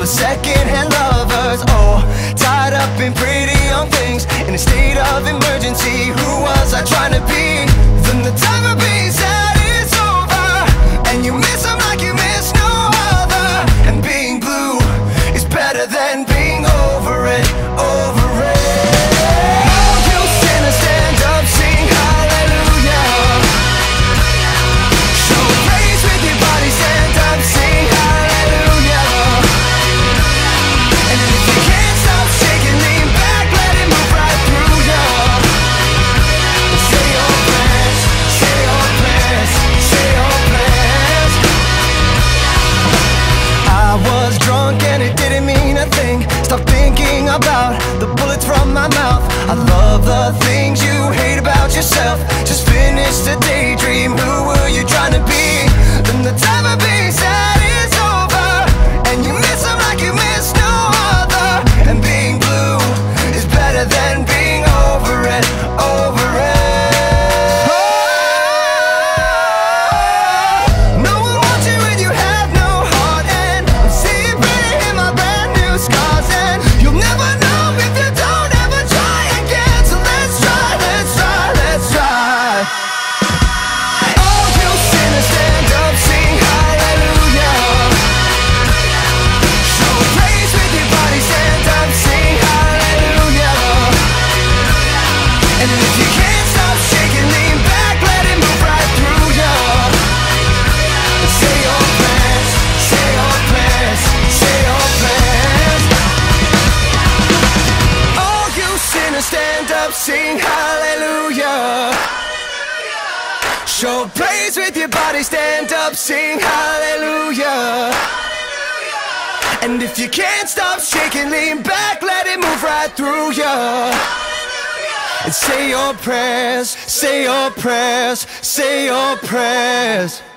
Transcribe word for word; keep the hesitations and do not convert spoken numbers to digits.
of second-hand lovers. Oh, tied up in pretty young things, in a state of emergency. Who was I trying to be? Then the time of being sad is over, and you miss them like you miss no other. And being blue is better than being over it, over it. Oh, you sinners, stand up, sing hallelujah. Show praise with your body, stand up, sing hallelujah. And if you can't stop shaking, lean back, let it move right through you. Say your prayers, say your prayers, say your prayers. I was drunk and it didn't mean a thing. Stop thinking about the bullets from my mouth. I love the things you hate about yourself. Just finish the daydream. Who were you trying to be? Then the time of being sad is over, and you miss them like you miss no other. And being blue is better than being over it, over it. Oh, no one wants you when you have no heart, and I'm seeing pretty in my brand new scars. And you'll never know if you don't ever try again. So let's try, let's try, let's try. Oh, you sinners, stand up, sing hallelujah. Show praise with your body, stand up, sing hallelujah. And if you can't stop shaking, lean back, let it move right through you. Say your prayers, say your prayers, say your prayers. Oh, you sinners, stand up, sing hallelujah. Show praise with your body, stand up, sing hallelujah. And if you can't stop shaking, lean back, let it move right through you. And say your prayers, say your prayers, say your prayers.